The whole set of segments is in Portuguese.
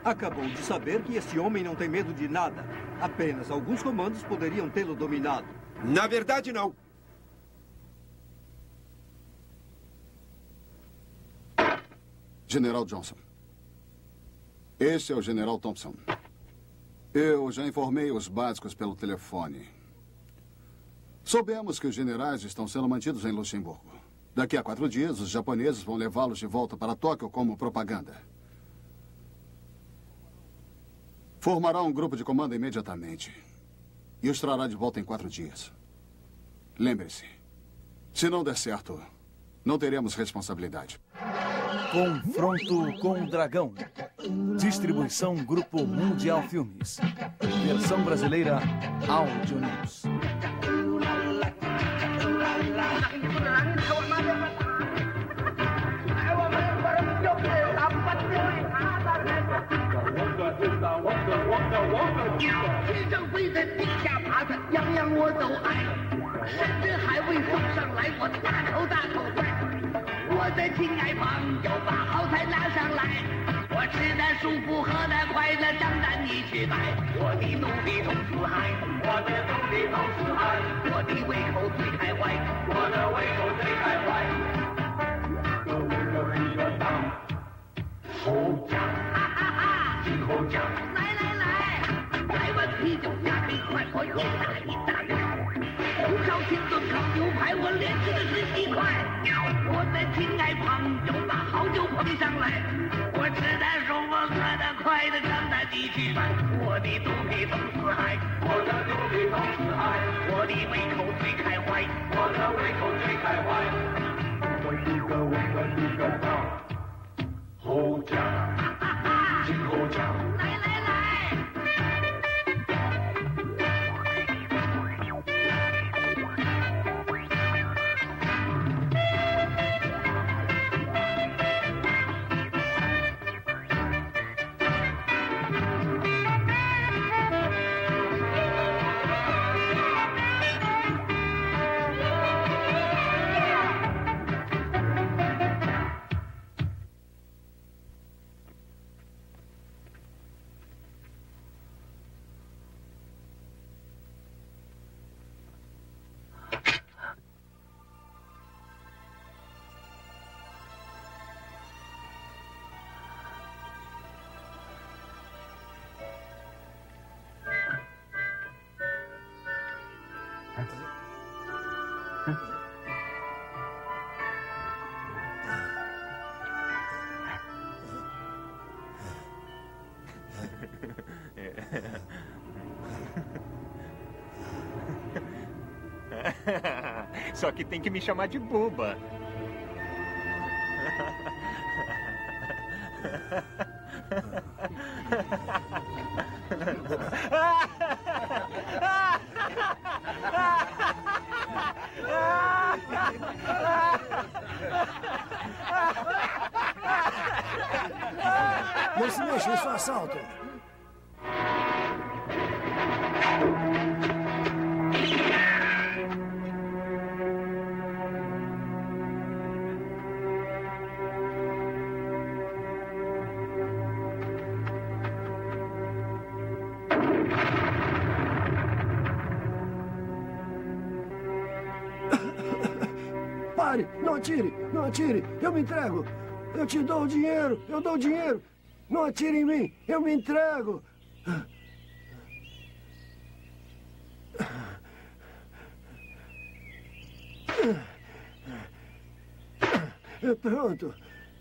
Acabou de saber que esse homem não tem medo de nada. Apenas alguns comandos poderiam tê-lo dominado. Na verdade, não. General Johnson. Este é o General Thompson. Eu já informei os básicos pelo telefone. Soubemos que os generais estão sendo mantidos em Luxemburgo. Daqui a 4 dias, os japoneses vão levá-los de volta para Tóquio como propaganda. Formará um grupo de comando imediatamente. E os trará de volta em 4 dias. Lembre-se, se não der certo, não teremos responsabilidade. Confronto com o Dragão. Distribuição Grupo Mundial Filmes. Versão brasileira, Áudio News. Só que tem que me chamar de Buba. Não se mexa, isso é um assalto. Pare! Não atire! Não atire! Eu me entrego! Eu te dou o dinheiro! Eu dou o dinheiro! Não atire em mim! Eu me entrego! Pronto.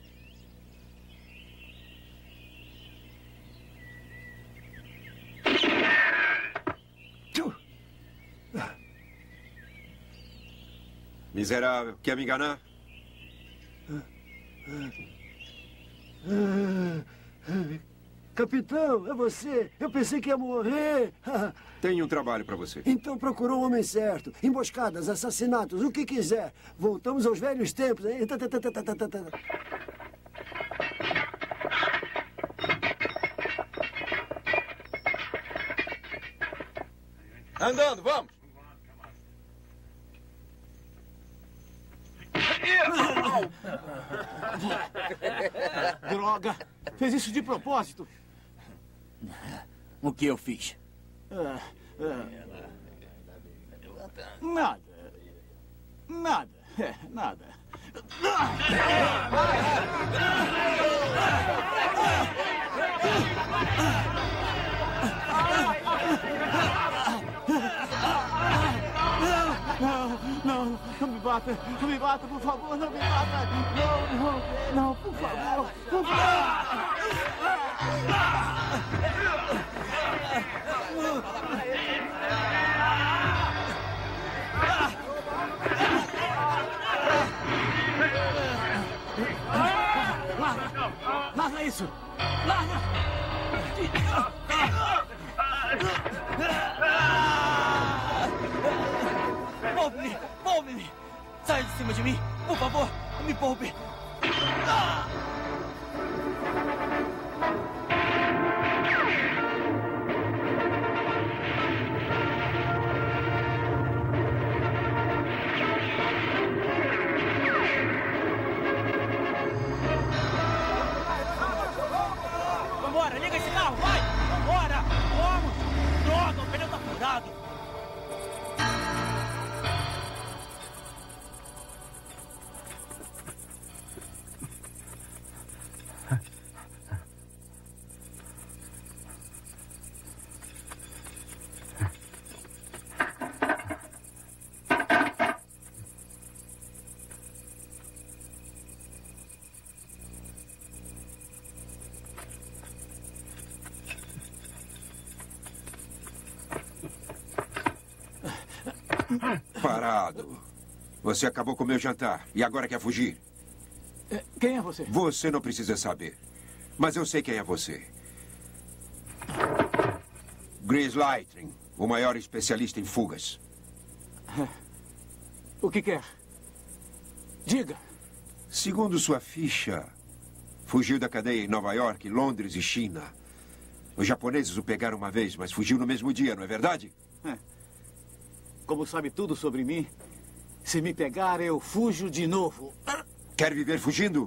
Miserável, quer me enganar? Capitão, é você. Eu pensei que ia morrer. Tenho um trabalho para você. Então procurou o homem certo. Emboscadas, assassinatos, o que quiser. Voltamos aos velhos tempos, hein? Andando, vamos! Droga! Fez isso de propósito. O que eu fiz? Nada. Nada. Nada. Não me bata, por favor, não me bata. Não, por favor, por favor. Larga isso! Larga! Poupe-me! Poupe-me! Saia de cima de mim! Por favor! Me poupe! Vambora! Liga esse carro! Vai! Vambora! Vamos! Droga! O pneu tá furado! Parado. Você acabou com o meu jantar e agora quer fugir? Quem é você? Você não precisa saber. Mas eu sei quem é você. Grease Lightning, o maior especialista em fugas. O que quer? Diga. Segundo sua ficha, fugiu da cadeia em Nova York, Londres e China. Os japoneses o pegaram uma vez, mas fugiu no mesmo dia, não é verdade? Como sabe tudo sobre mim, se me pegar, eu fujo de novo. Quer viver fugindo?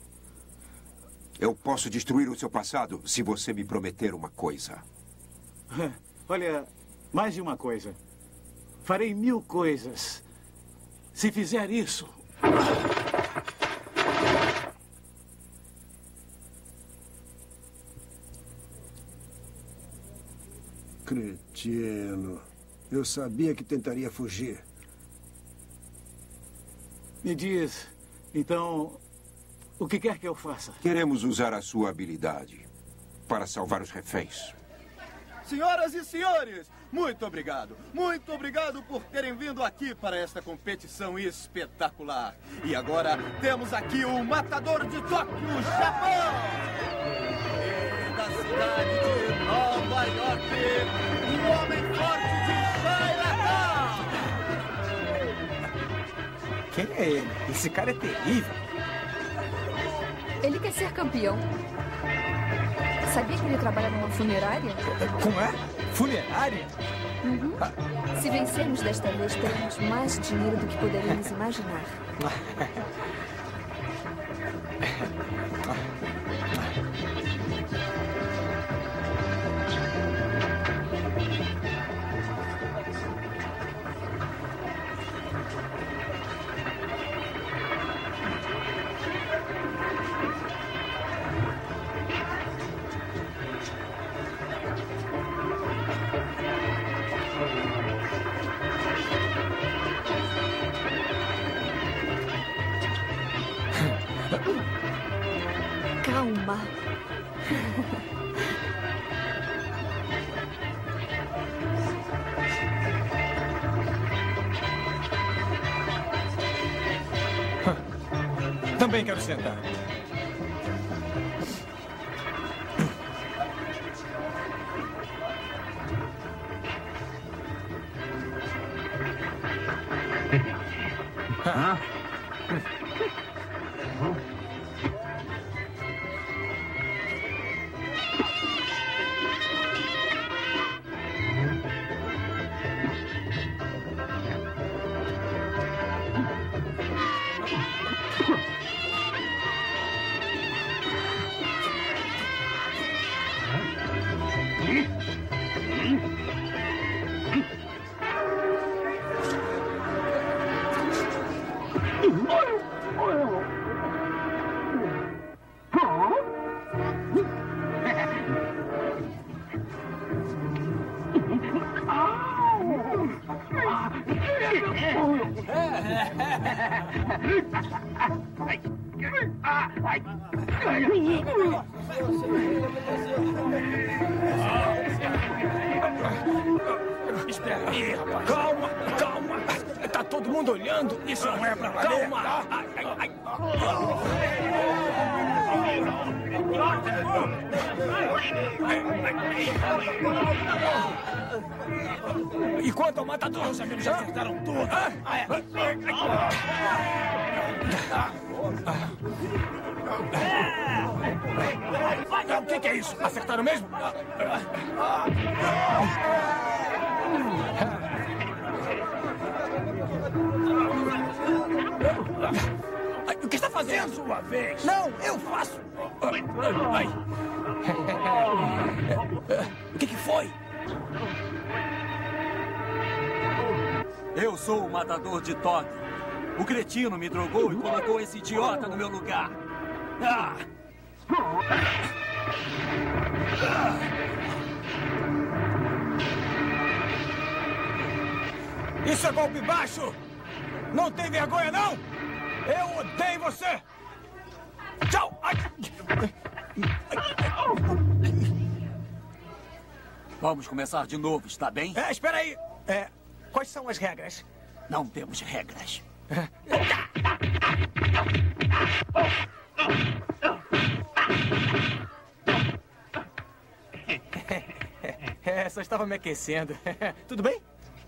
Eu posso destruir o seu passado se você me prometer uma coisa. Olha, mais de uma coisa. Farei 1000 coisas. Se fizer isso... Cretino. Eu sabia que tentaria fugir. Me diz, então, o que quer que eu faça? Queremos usar a sua habilidade para salvar os reféns. Senhoras e senhores, muito obrigado. Muito obrigado por terem vindo aqui para esta competição espetacular. E agora temos aqui o matador de Tóquio, Japão. E da cidade de Nova York, o homem forte de Chinatown. Quem é ele? Esse cara é terrível. Ele quer ser campeão. Sabia que ele trabalha numa funerária? Como é? Funerária? Uhum. Se vencermos desta vez, teremos mais dinheiro do que poderíamos imaginar. Calma. Também quero sentar. Espera aí, rapaz. Calma, calma. Tá todo mundo olhando. Isso não é pra valer. Calma. E quanto ao matador, os amigos já acertaram tudo. O que é isso? Acertaram mesmo? O que está fazendo? Sua vez. Não, eu faço. O que foi? Eu sou o matador de Todd. O cretino me drogou e colocou esse idiota no meu lugar. Isso é golpe baixo! Não tem vergonha, não? Eu odeio você! Tchau! Vamos começar de novo, está bem? Espera aí. Quais são as regras? Não temos regras. Só estava me aquecendo. Tudo bem?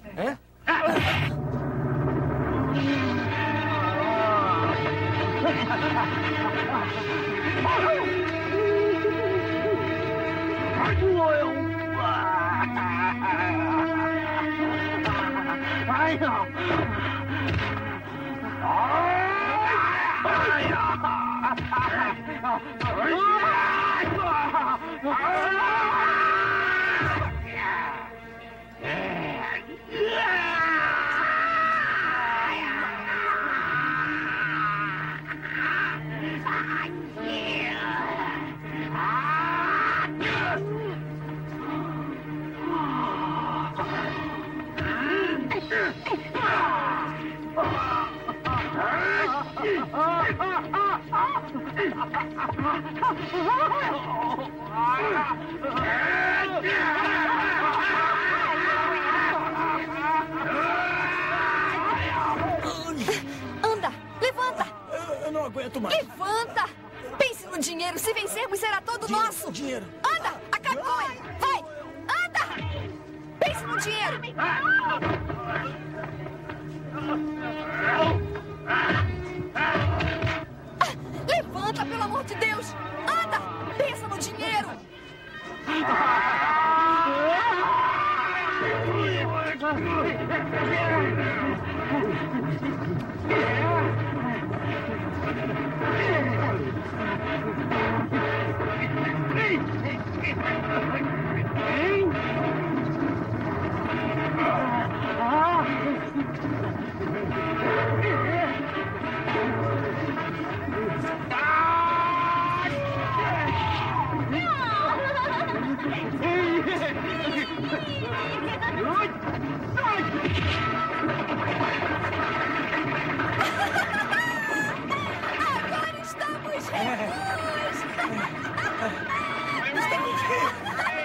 Anda, levanta. Eu não aguento mais. Levanta. Pense no dinheiro. Se vencermos, será todo nosso. Dinheiro. Anda, acabe com ele. Vai, anda. Pense no dinheiro. Levanta, pelo amor de Deus. Anda, pensa no dinheiro. Agora estamos ricos! Estamos ricos!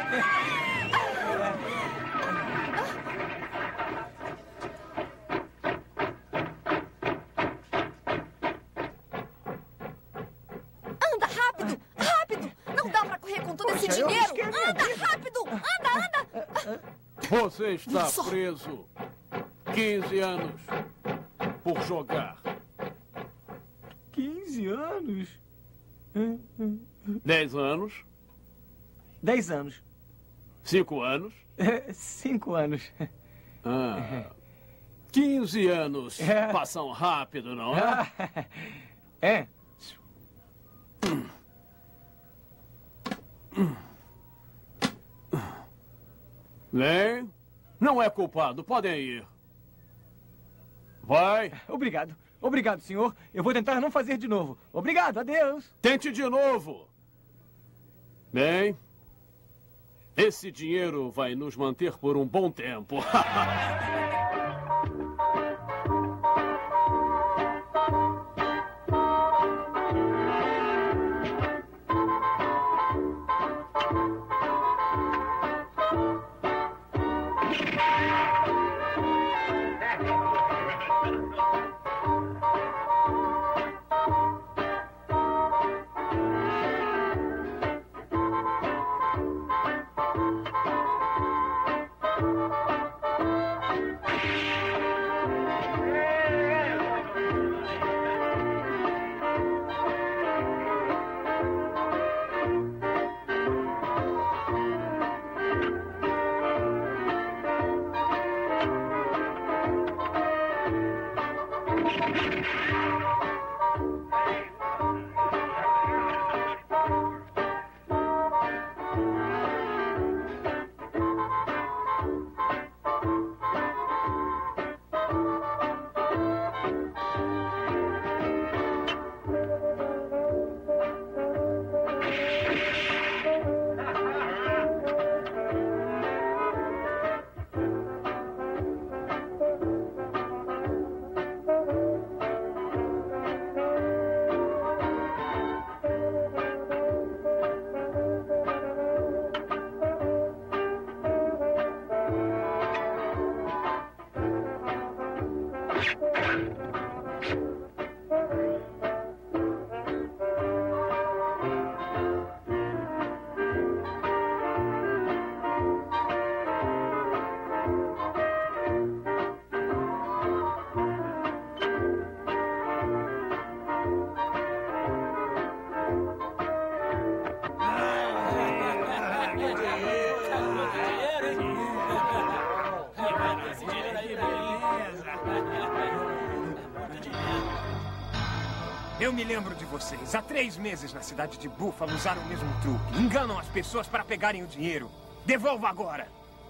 Anda, rápido! Rápido! Não dá pra correr com todo esse dinheiro! Anda, rápido! Anda! Você está preso. 15 anos por jogar. 15 anos? 10 anos. 10 anos. 5 anos. 5 anos. 15 anos. Passam rápido, não é? É. Bem, não é culpado. Podem ir. Vai. Obrigado. Obrigado, senhor. Eu vou tentar não fazer de novo. Obrigado, adeus. Tente de novo. Bem, esse dinheiro vai nos manter por um bom tempo. Eu me lembro de vocês. Há 3 meses na cidade de Buffalo usaram o mesmo truque. Enganam as pessoas para pegarem o dinheiro. Devolva agora.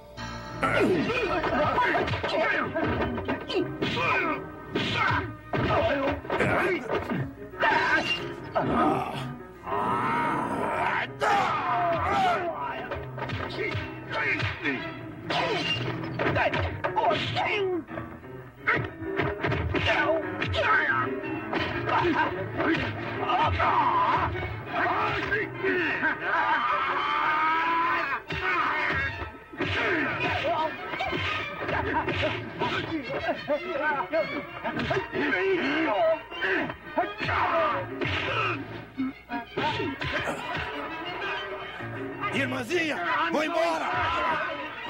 Irmãzinha, vou embora!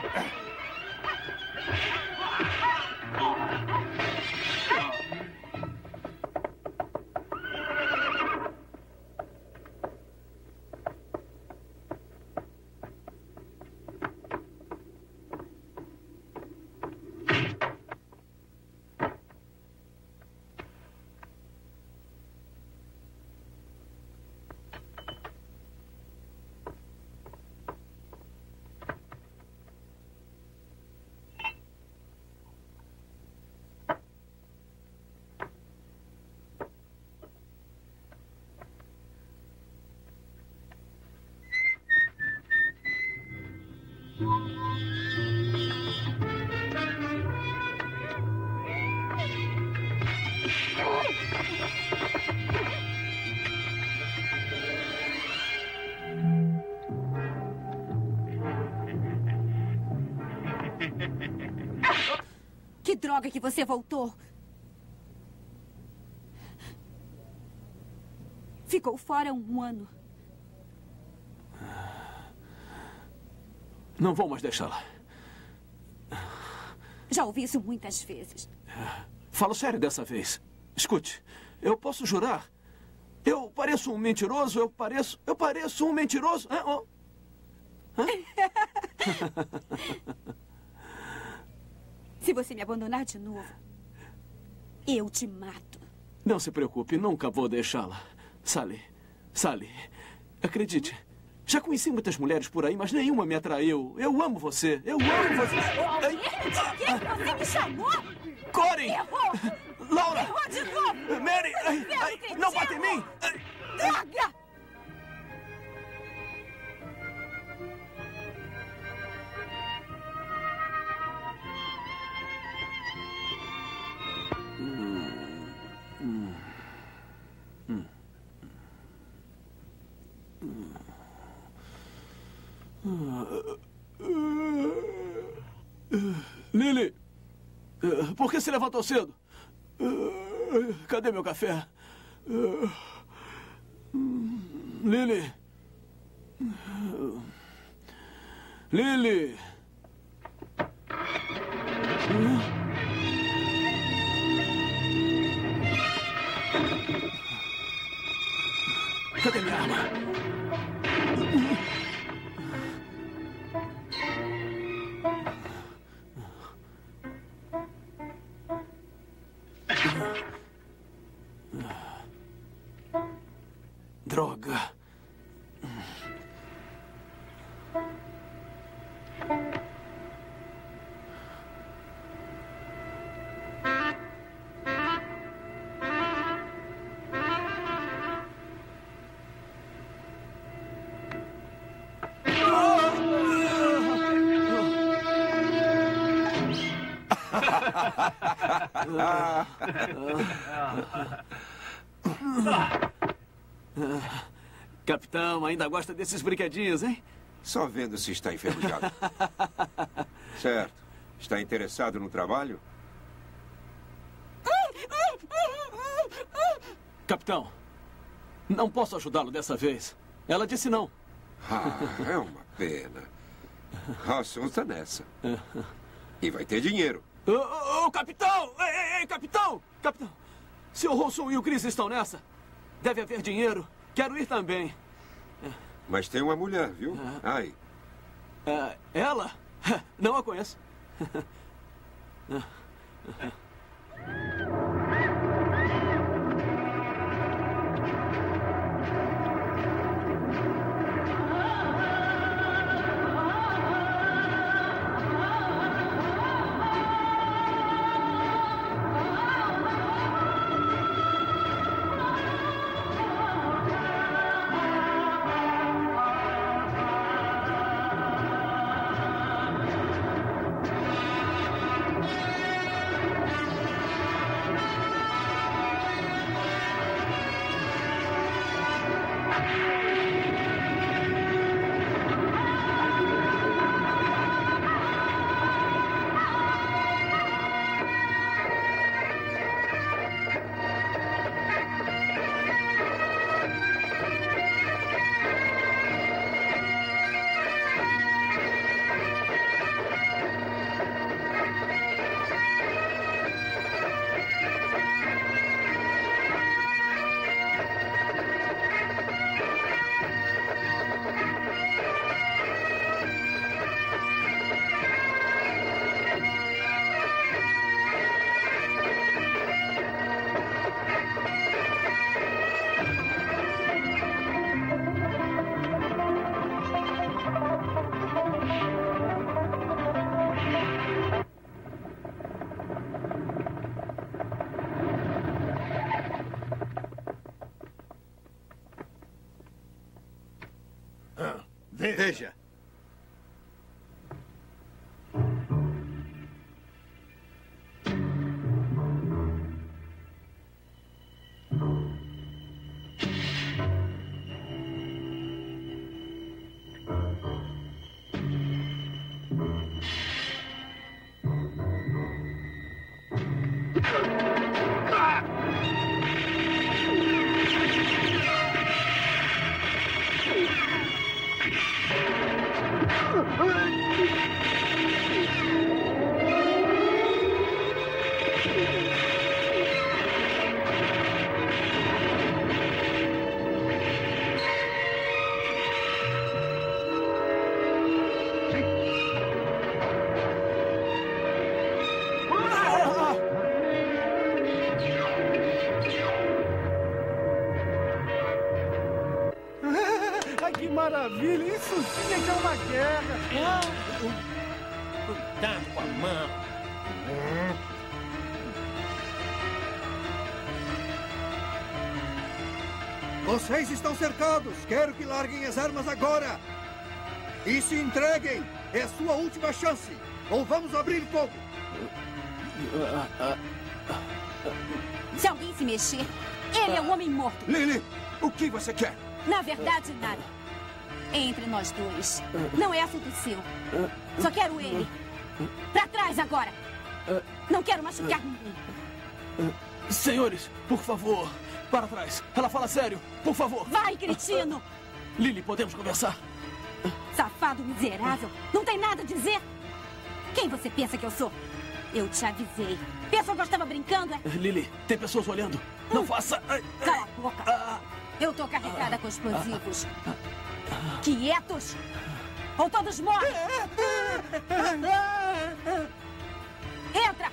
Que droga que você voltou! Ficou fora 1 ano. Não vou mais deixá-la. Já ouvi isso muitas vezes. Falo sério dessa vez. Escute, eu posso jurar. Eu pareço um mentiroso, eu pareço um mentiroso. Se você me abandonar de novo, eu te mato. Não se preocupe, nunca vou deixá-la. Sally, acredite. Já conheci muitas mulheres por aí, mas nenhuma me atraiu. Eu amo você. Eu amo você. De que você me chamou? Corey! Errou! Laura! Errou de novo! Mary! Não bate em mim! Droga! Lily! Por que se levantou cedo? Cadê meu café? Lily! Lily! Cadê minha arma? Droga. Capitão, ainda gosta desses brinquedinhos, hein? Só vendo se está enferrujado. Certo. Está interessado no trabalho? Capitão, não posso ajudá-lo dessa vez. Ela disse não. É uma pena. Rawson está nessa. E vai ter dinheiro. Capitão! Ei, capitão! Capitão! Se o Rawson e o Chris estão nessa, deve haver dinheiro. Quero ir também. Mas tem uma mulher, viu? Ai. Ela? Não a conheço. Veja. anuncia que é uma guerra. Cuidado com a mão. Vocês estão cercados. Quero que larguem as armas agora. E se entreguem. É a sua última chance. Ou vamos abrir fogo. Se alguém se mexer, ele é um homem morto. Lily, o que você quer? Na verdade, nada. Entre nós dois. Não é assunto seu. Só quero ele. Pra trás agora. Não quero machucar ninguém. Senhores, por favor, para trás. Ela fala sério, por favor. Vai, cretino. Lily, podemos conversar? Safado miserável. Não tem nada a dizer? Quem você pensa que eu sou? Eu te avisei. Pensou que eu estava brincando, é? Lily, tem pessoas olhando. Não faça... Cala a boca. Eu tô carregada com explosivos. Quietos! Ou todos morrem! Entra!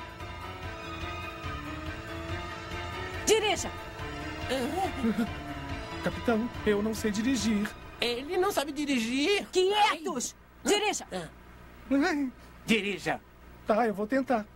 Dirija! Capitão, eu não sei dirigir. Ele não sabe dirigir. Quietos! Dirija! Dirija. Tá, eu vou tentar.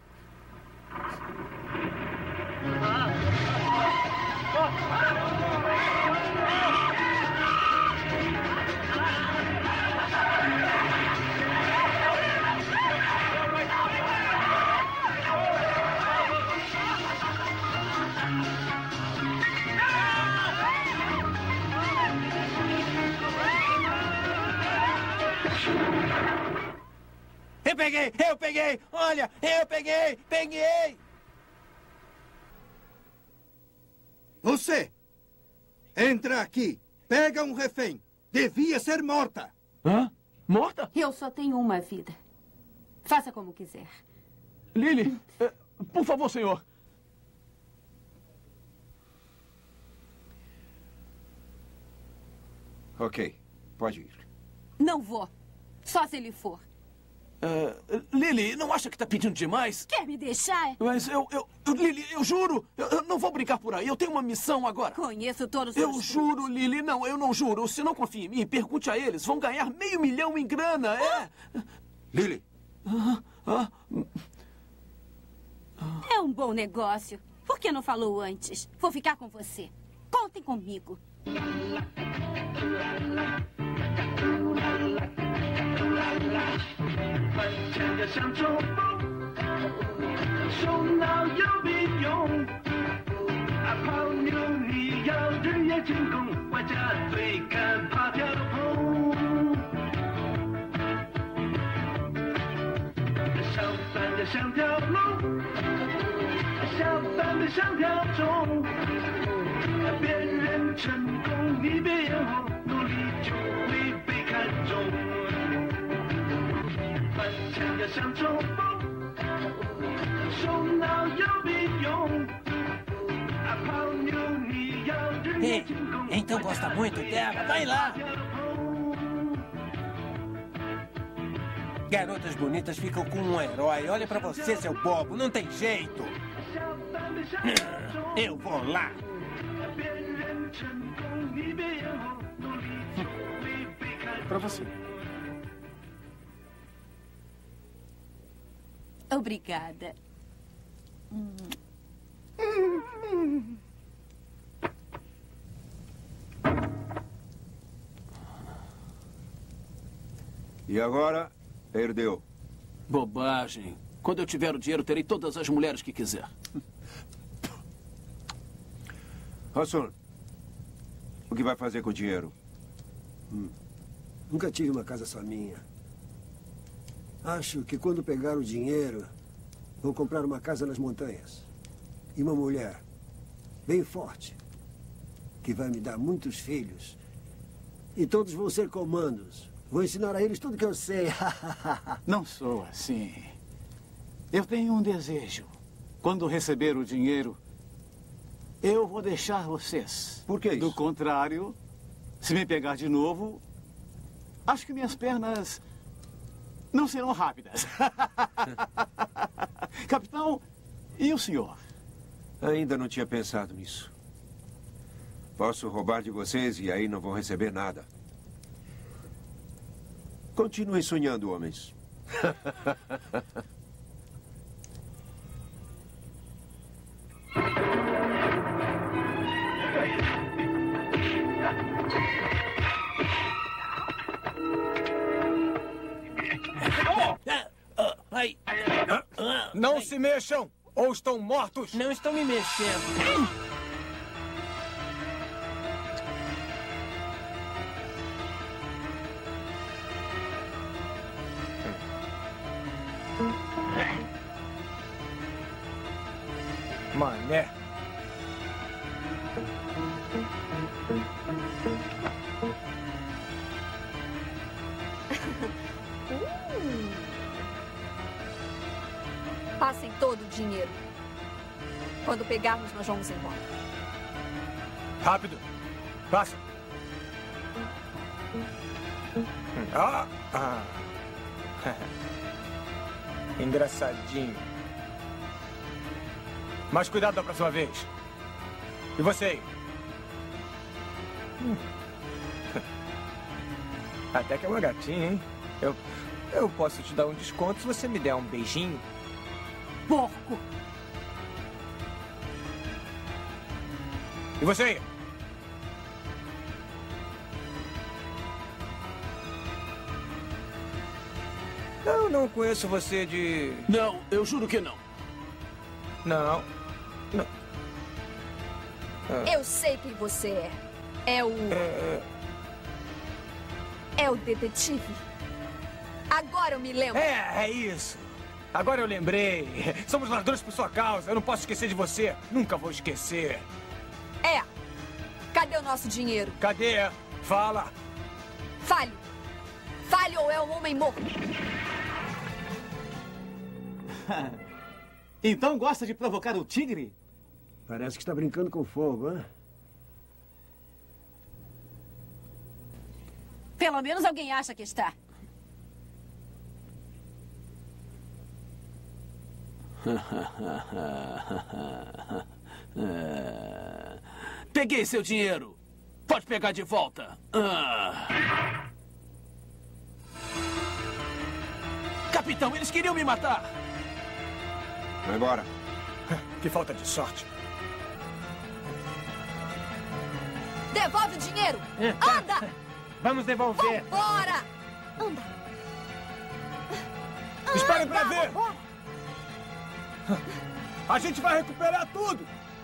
Eu peguei! Olha, eu peguei! Você! Entra aqui! Pega um refém! Devia ser morta! Hã? Morta? Eu só tenho uma vida. Faça como quiser. Lily, por favor, senhor. Ok, pode ir. Não vou. Só se ele for. Lily, não acha que está pedindo demais? Quer me deixar? Mas Lily, eu juro, eu não vou brincar por aí. Eu tenho uma missão agora. Conheço todos os... Eu juro, Lily, não, eu não juro. Se não confia em mim, pergunte a eles. Vão ganhar $500 mil em grana, é? Lily. É um bom negócio. Por que não falou antes? Vou ficar com você. Contem comigo. 的像冲锋，手脑要并用。泡妞你要日夜进攻，外加对干爬跳碰。上班的像条龙，下班的像条虫。别人成功你别眼红，努力就会被看中。翻墙要像冲锋，手脑要并用。泡妞你要日夜进攻。 Então gosta muito dela, vai lá. Garotas bonitas ficam com um herói. Olha pra você, seu bobo, não tem jeito. Eu vou lá. Pra você. Obrigada. E agora, perdeu. Bobagem. Quando eu tiver o dinheiro, terei todas as mulheres que quiser. Hassan, o que vai fazer com o dinheiro? Nunca tive uma casa só minha. Acho que quando pegar o dinheiro, vou comprar uma casa nas montanhas. E uma mulher bem forte, que vai me dar muitos filhos. E todos vão ser comandos. Vou ensinar a eles tudo que eu sei. Não sou assim. Eu tenho um desejo. Quando receber o dinheiro, eu vou deixar vocês. Por que isso? Do contrário, se me pegar de novo, acho que minhas pernas não serão rápidas. Capitão, e o senhor? Ainda não tinha pensado nisso. Posso roubar de vocês e aí não vão receber nada. Continuem sonhando, homens. Não se mexam, ou estão mortos. Não estou me mexendo. Mané. Passem todo o dinheiro. Quando pegarmos, nós vamos embora. Rápido. Passa. Engraçadinho. Mas cuidado da próxima vez. E você aí? Até que é uma gatinha, hein? Eu posso te dar um desconto se você me der um beijinho. Porco! E você aí? Eu não conheço você de... Não, eu juro que não. Não. Não. Eu sei quem você é. É o detetive. Agora eu me lembro. É isso. Agora eu lembrei. Somos ladrões por sua causa. Eu não posso esquecer de você. Nunca vou esquecer. É. Cadê o nosso dinheiro? Cadê? Fala. Fale. Fale ou é um homem morto. Então gosta de provocar o tigre? Parece que está brincando com fogo, hein? Pelo menos alguém acha que está. Peguei seu dinheiro. Pode pegar de volta. Capitão, eles queriam me matar. Vai embora. Que falta de sorte. Devolve o dinheiro. Anda! Vamos devolver. Bora! Anda. Esperem pra ver. A gente vai recuperar tudo.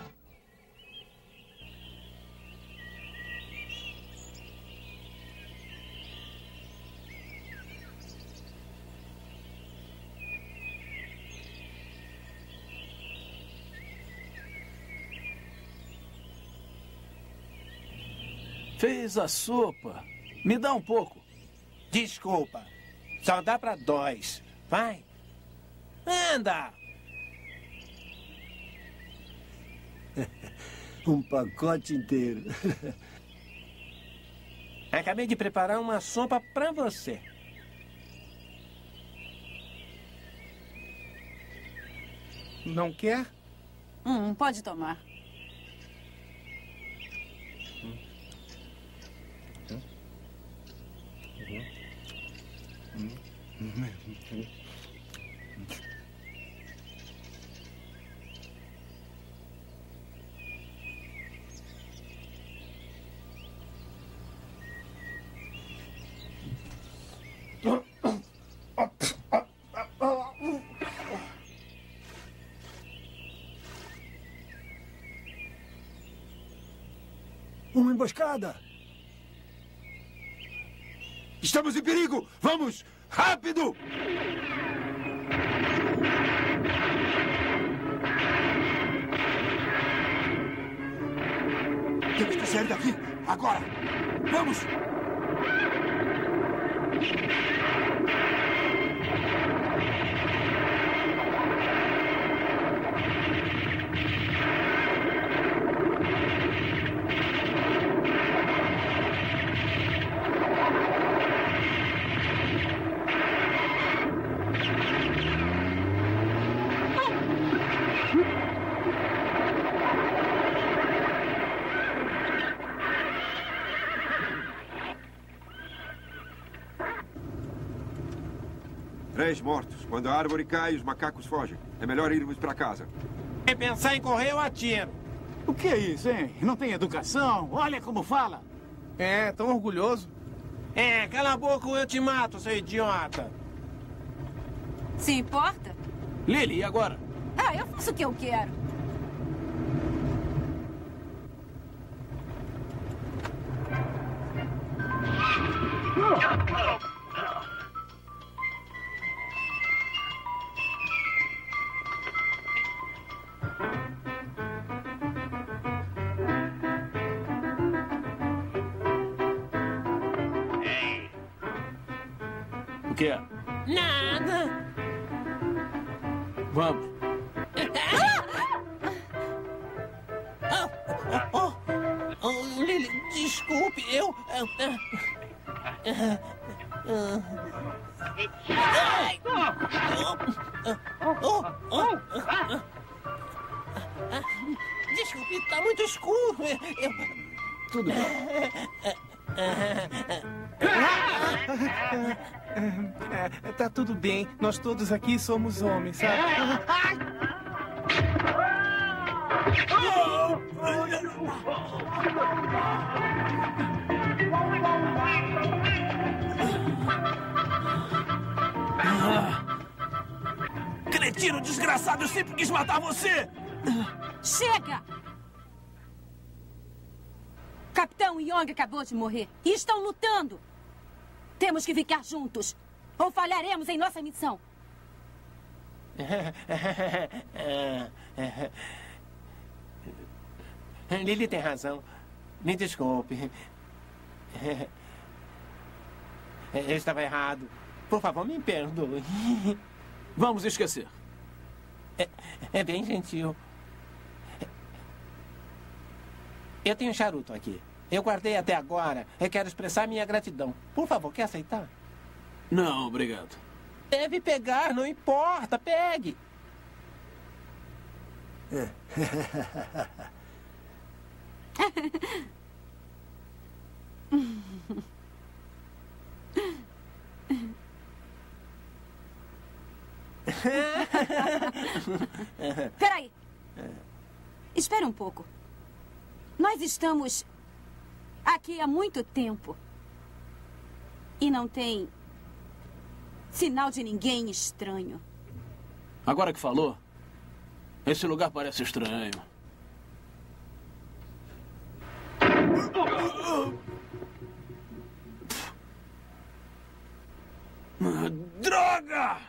Fez a sopa. Me dá um pouco. Desculpa. Só dá pra 2. Vai. Anda! Um pacote inteiro. Acabei de preparar uma sopa pra você. Não quer? Pode tomar. Uma emboscada! Estamos em perigo! Vamos! Rápido! Temos que sair daqui! Agora! Vamos! 3 mortos. Quando a árvore cai, os macacos fogem. É melhor irmos para casa. Se pensar em correr, eu atiro. O que é isso, hein? Não tem educação? Olha como fala. É, tão orgulhoso. É, cala a boca ou eu te mato, seu idiota. Se importa? Lily, e agora? Ah, eu faço o que eu quero. O que é? Nada. Vamos. Lily, desculpe, eu... Ai! Desculpe, tá muito escuro. Tudo bem. Tá tudo bem. Nós todos aqui somos homens, sabe? Cretino desgraçado, eu sempre quis matar você! Chega! Capitão Young acabou de morrer e estão lutando. Temos que ficar juntos ou falharemos em nossa missão. Lily tem razão. Me desculpe. Eu estava errado. Por favor, me perdoe. Vamos esquecer. É bem gentil. Eu tenho um charuto aqui. Eu guardei até agora. Eu quero expressar minha gratidão. Por favor, quer aceitar? Não, obrigado. Deve pegar, não importa. Pegue. Peraí. Espera um pouco. Nós estamos aqui há muito tempo. E não tem sinal de ninguém estranho. Agora que falou, esse lugar parece estranho. Droga!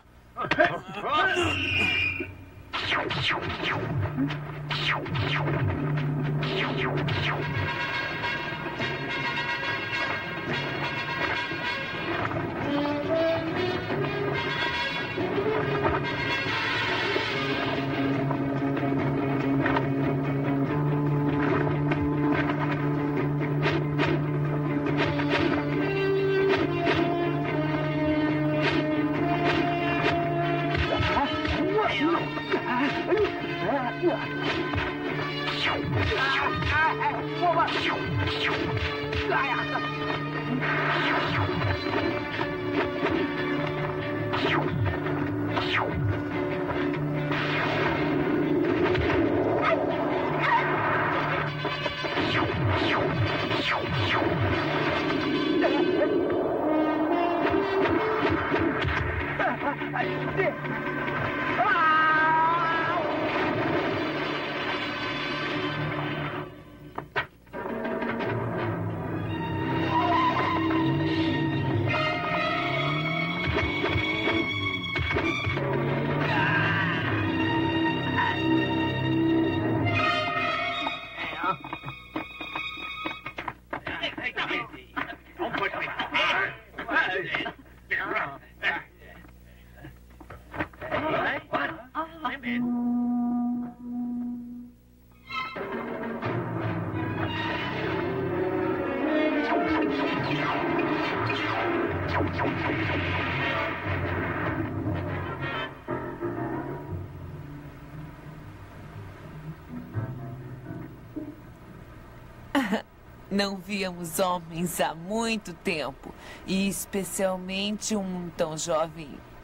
Não víamos homens há muito tempo. E especialmente um tão jovem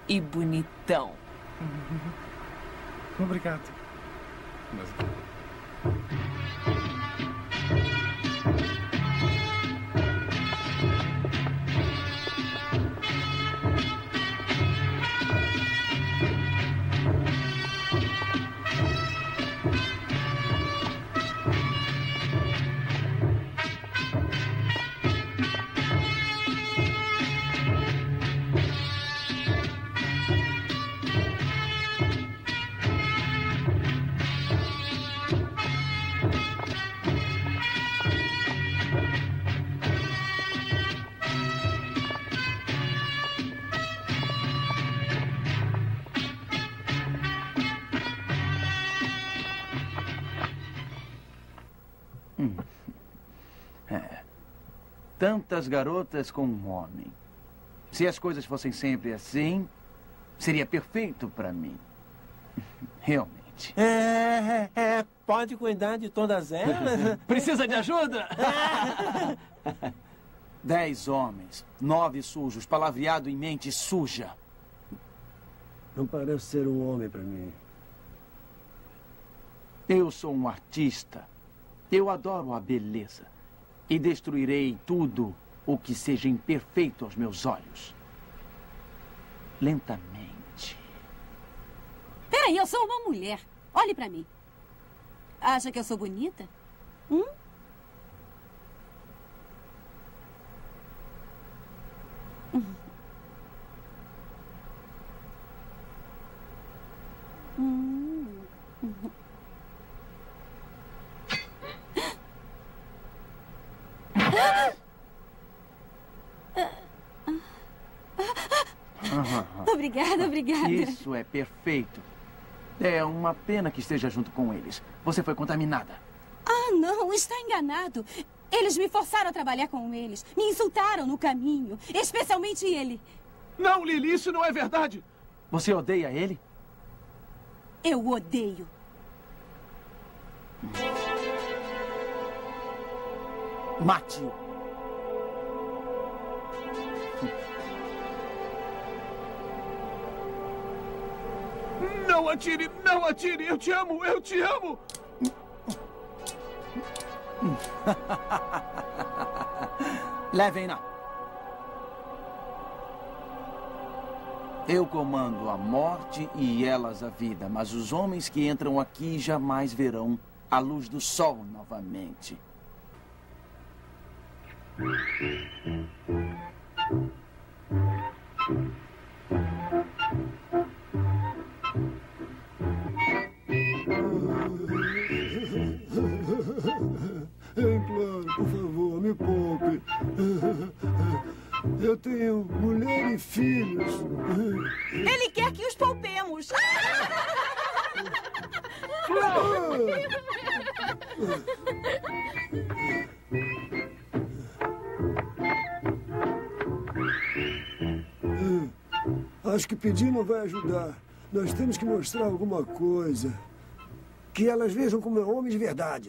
e bonitão. Obrigado. Tantas garotas com um homem. Se as coisas fossem sempre assim, seria perfeito para mim. Realmente. Pode cuidar de todas elas? Precisa de ajuda? 10 homens, 9 sujos, palavreado em mente suja. Não parece ser um homem para mim. Eu sou um artista. Eu adoro a beleza. E destruirei tudo o que seja imperfeito aos meus olhos. Lentamente. Peraí, eu sou uma mulher. Olhe pra mim. Acha que eu sou bonita? Obrigada, obrigada. Isso é perfeito. É uma pena que esteja junto com eles. Você foi contaminada. Ah, não, está enganado. Eles me forçaram a trabalhar com eles. Me insultaram no caminho, especialmente ele. Não, Lily, isso não é verdade. Você odeia ele? Eu o odeio. Mate-o. Não atire, não atire. Eu te amo, eu te amo. Levem-na. Eu comando a morte e elas a vida, mas os homens que entram aqui jamais verão a luz do sol novamente. Imploro, por favor, me poupe. Eu tenho mulher e filhos. Ele quer que os poupemos. Acho que pedir não vai ajudar. Nós temos que mostrar alguma coisa. Que elas vejam como é homem de verdade.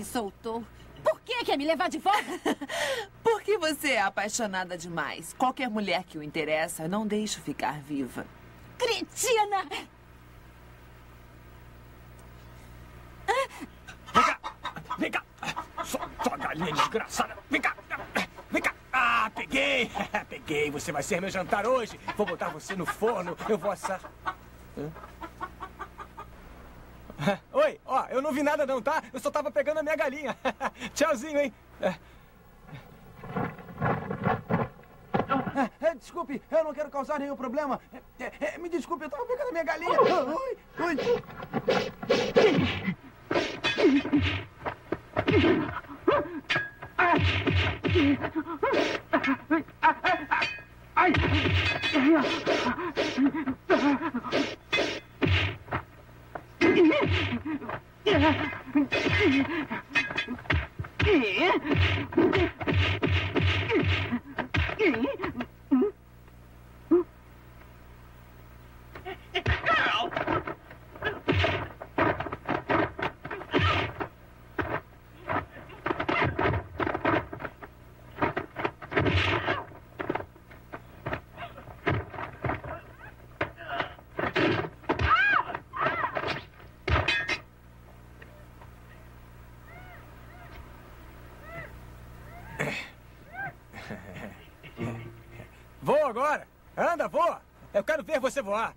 me soltou. Por que quer me levar de volta? Porque você é apaixonada demais. Qualquer mulher que o interessa, não deixe ficar viva. Cretina! Vem cá! Sua galinha desgraçada! Vem cá! Vem cá! Ah, peguei! Peguei! Você vai ser meu jantar hoje! Vou botar você no forno, eu vou assar... Oi, ó, eu não vi nada não, tá? Eu só tava pegando a minha galinha. Tchauzinho, hein? Desculpe, eu não quero causar nenhum problema. Me desculpe, eu tava pegando a minha galinha. Oi, oi. Voa agora! Anda, voa! Eu quero ver você voar!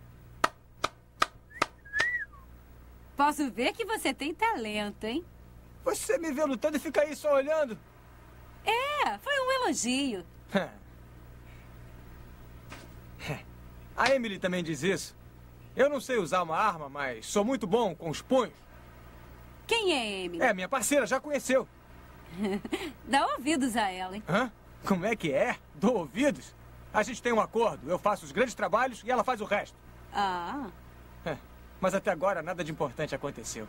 Posso ver que você tem talento, hein? Você me vê lutando e fica aí só olhando? É, foi um elogio. A Emily também diz isso. Eu não sei usar uma arma, mas sou muito bom com os punhos. Quem é Emily? É, minha parceira, já conheceu. Dá ouvidos a ela, hein? Hã? Como é que é? Dou ouvidos? A gente tem um acordo. Eu faço os grandes trabalhos e ela faz o resto. Ah. Mas até agora nada de importante aconteceu.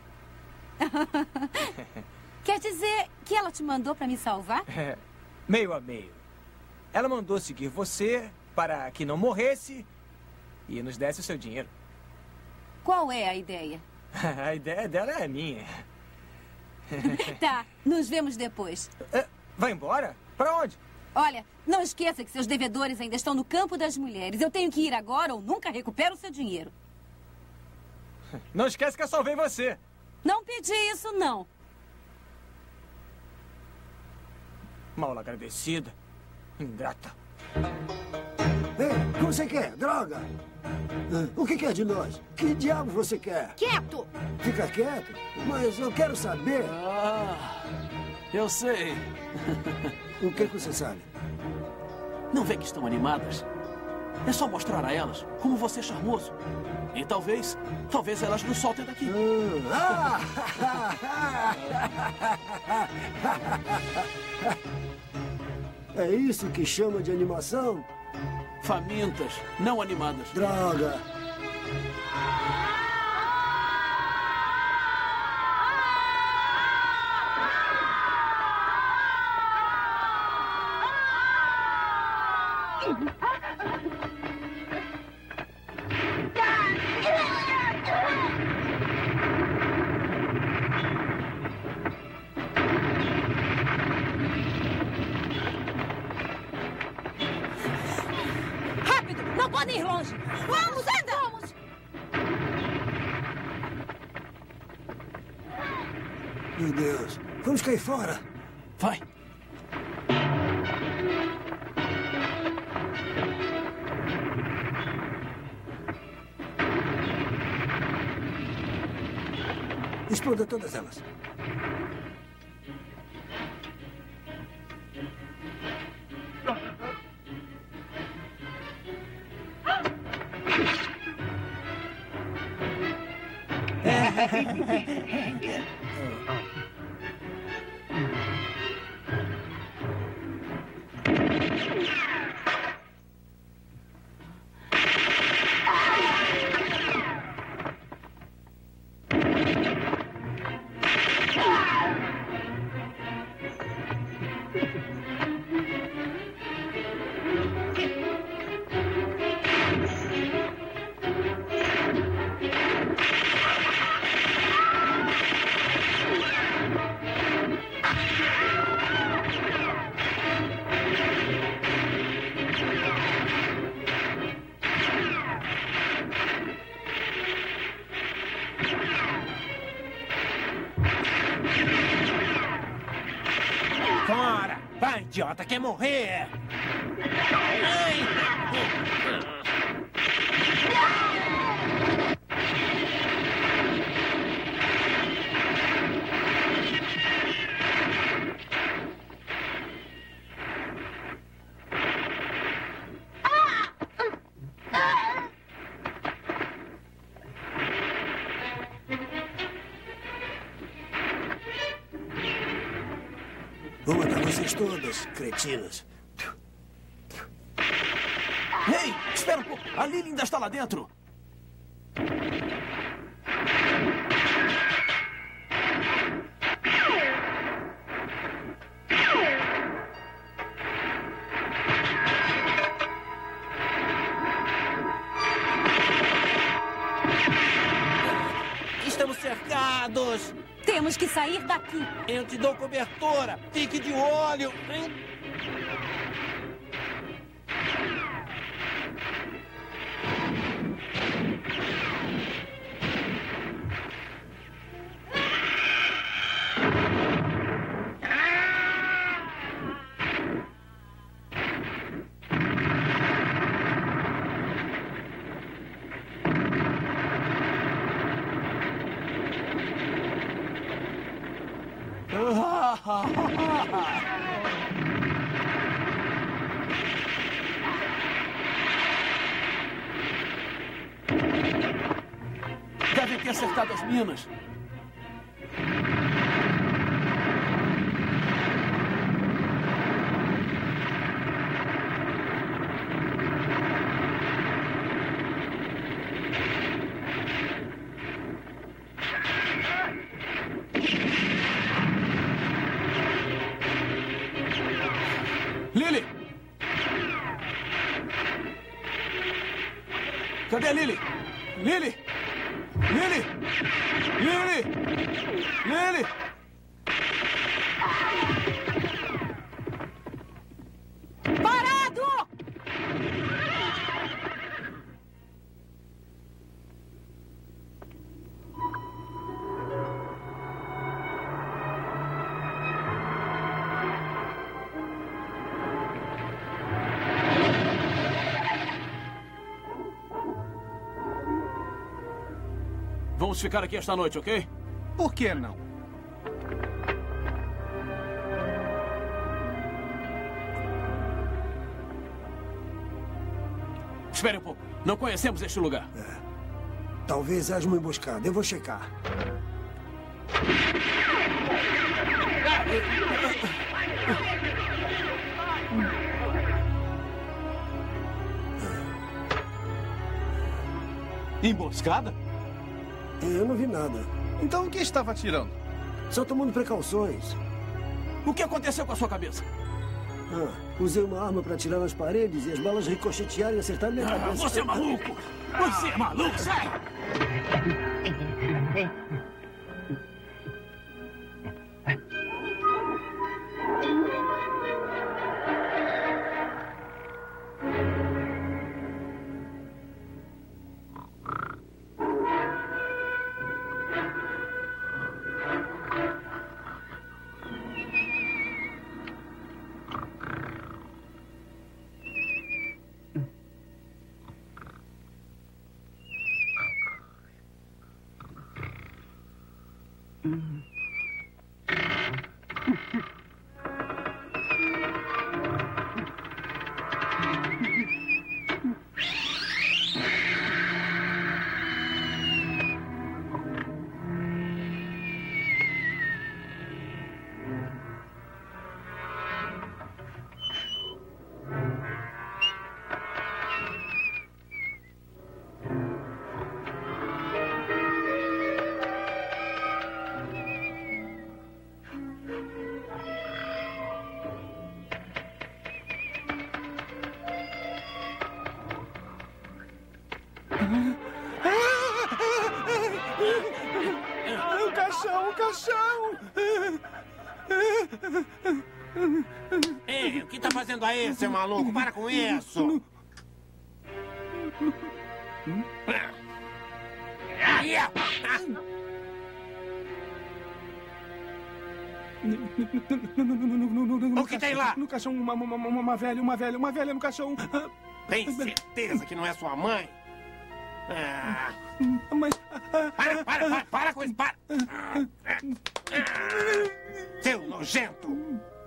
Quer dizer que ela te mandou pra me salvar? Meio a meio. Ela mandou seguir você para que não morresse e nos desse o seu dinheiro. Qual é a ideia? A ideia dela é a minha. Tá, nos vemos depois. Vai embora? Pra onde? Olha, não esqueça que seus devedores ainda estão no campo das mulheres. Eu tenho que ir agora ou nunca recupero o seu dinheiro. Não esquece que eu salvei você. Não pedi isso, não. Mal agradecida. Ingrata. Ei, o que você quer? Droga! O que quer de nós? Que diabo você quer? Quieto! Fica quieto? Mas eu quero saber. Eu sei. O que você sabe? Não vê que estão animadas? É só mostrar a elas como você é charmoso. E talvez elas nos soltem daqui. É isso que chama de animação? Famintas, não animadas. Droga! Rápido! Não podem ir longe! Vamos, anda! Vamos! Meu Deus! Vamos cair fora! Vai! Exploda todas elas. idiota quer morrer. Ai. Vou matar vocês todas, cretinas. Ei, espera um pouco. A Lily ainda está lá dentro. Estamos cercados. Temos que sair daqui. Eu te dou cobertura. Fique de olho. Devem ter acertado as minas. Lily! Cadê a Lily? Lily! Lily! Lily! Lily! Parado! Vamos ficar aqui esta noite, ok? Por que não? Espere um pouco. Não conhecemos este lugar. Talvez haja uma emboscada. Eu vou checar. Emboscada? Eu não vi nada. Então o que estava atirando? Só tomando precauções. O que aconteceu com a sua cabeça? Usei uma arma para atirar nas paredes e as balas ricochetearam e acertaram minha cabeça. Você é maluco! Você é maluco! Sai! O caixão, o caixão! Ei, o que tá fazendo aí, seu maluco? Para com isso! O que tem lá? No caixão, uma velha no caixão. Tem certeza que não é sua mãe? Mas... Para com isso, para! Seu nojento!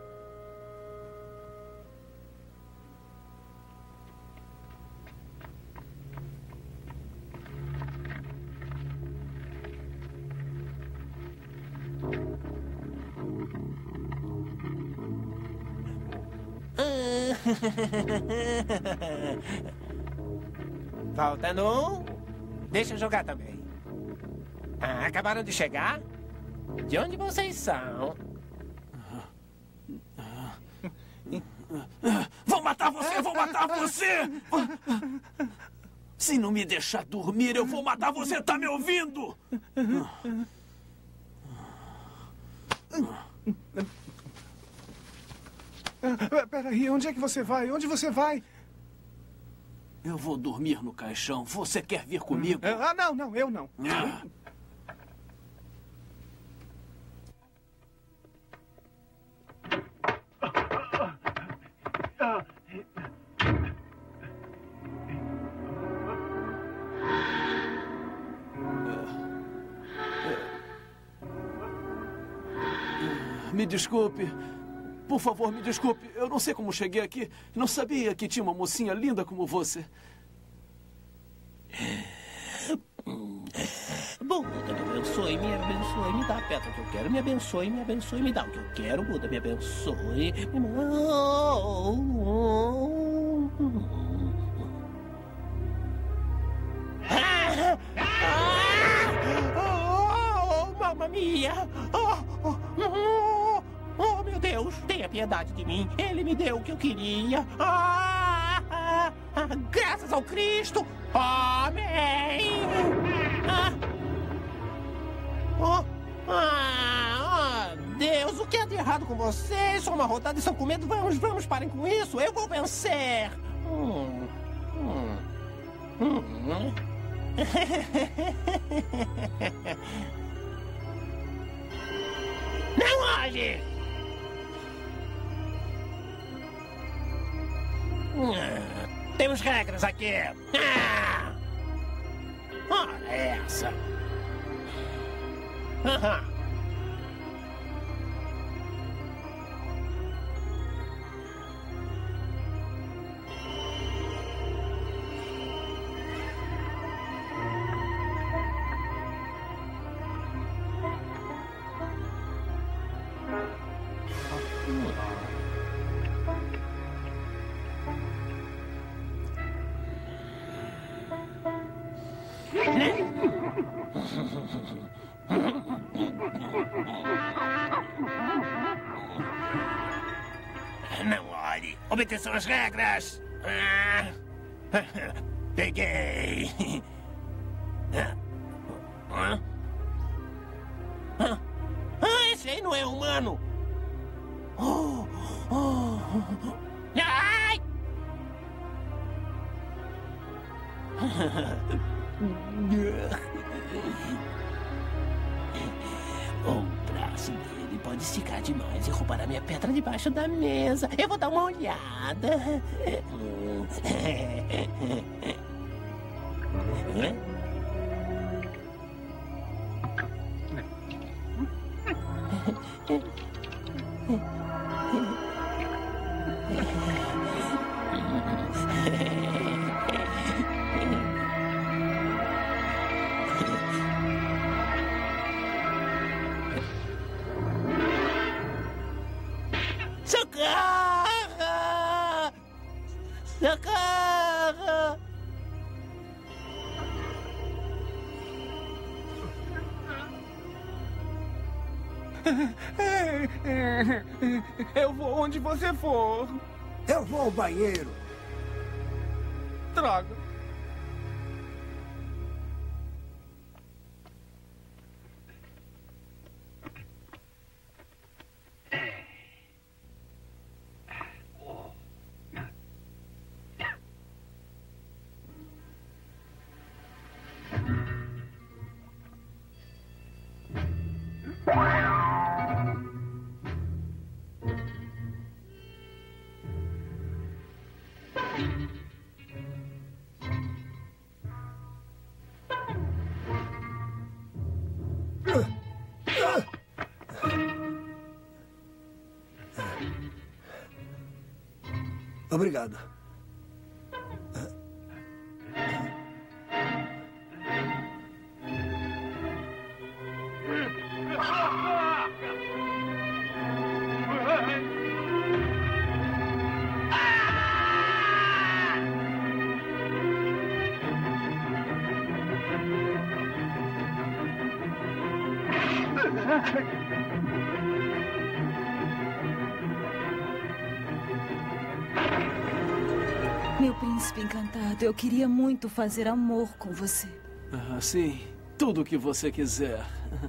Faltando um. Deixa eu jogar também. Acabaram de chegar? De onde vocês são? Vou matar você! Vou matar você! Se não me deixar dormir, eu vou matar você! Tá me ouvindo? Peraí, onde é que você vai? Onde você vai? Eu vou dormir no caixão. Você quer vir comigo? Não, eu não. Me desculpe. Por favor, me desculpe. Eu não sei como cheguei aqui. Não sabia que tinha uma mocinha linda como você. Buda, me abençoe, me dá a pedra que eu quero. Me abençoe, me dá o que eu quero. Buda, me abençoe. Mamma mia! Oh, meu Deus, tenha piedade de mim. Ele me deu o que eu queria. Graças ao Cristo. Amém. Deus, o que é de errado com vocês? São amarrotados e estão com medo. Vamos, parem com isso. Eu vou vencer. Não olhe! Temos regras aqui. Olha essa. Não olhe. Obedeçam as regras. Peguei. Esse aí não é humano. Ai! O braço dele pode esticar demais e roubar a minha pedra debaixo da mesa. Eu vou dar uma olhada. Socorro! Socorro! Eu vou onde você for. Eu vou ao banheiro. Droga. Obrigado. Meu príncipe encantado, eu queria muito fazer amor com você. Sim, tudo o que você quiser.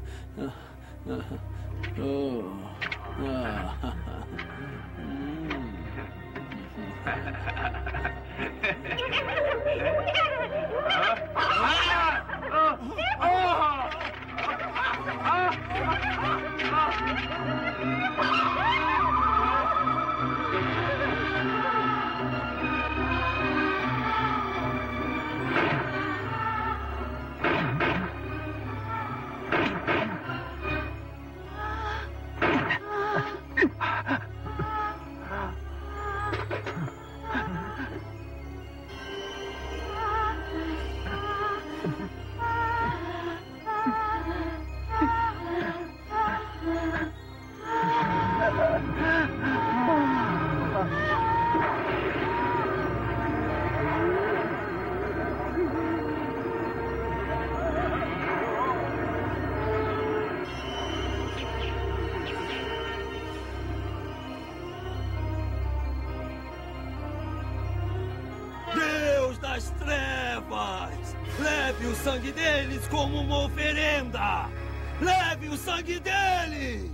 Das trevas! Leve o sangue deles como uma oferenda! Leve o sangue deles!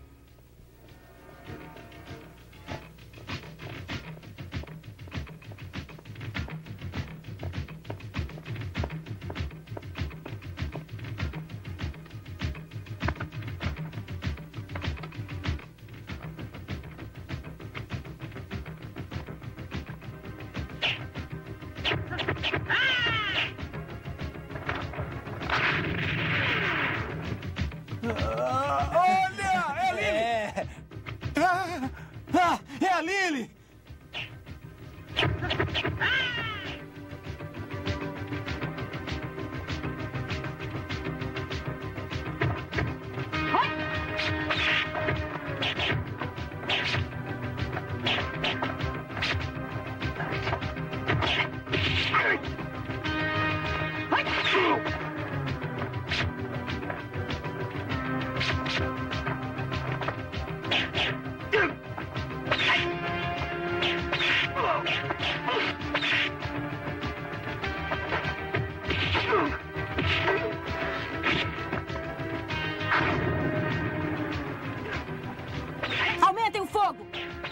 É a Lily! Aumentem o fogo!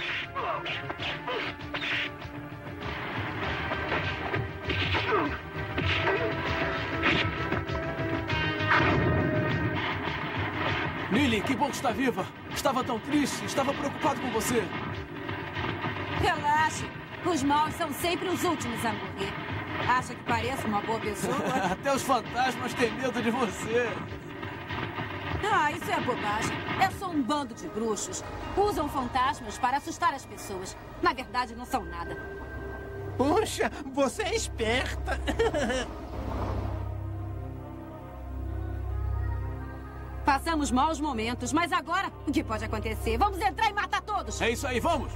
Lily, que bom que está viva. Estava tão triste, estava preocupado com você. Relaxe. Os maus são sempre os últimos a morrer. Acha que pareço uma boa pessoa? Até os fantasmas têm medo de você. Ah, isso é bobagem. É só um bando de bruxos. Usam fantasmas para assustar as pessoas. Na verdade, não são nada. Puxa, você é esperta. Passamos maus momentos, mas agora, o que pode acontecer? Vamos entrar e matar todos! É isso aí, vamos!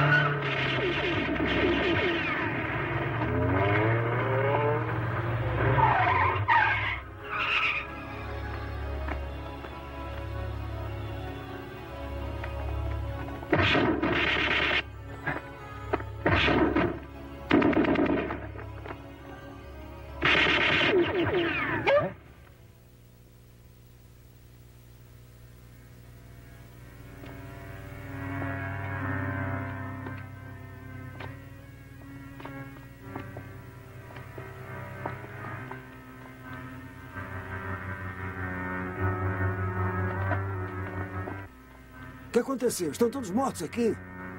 O que aconteceu? Estão todos mortos aqui?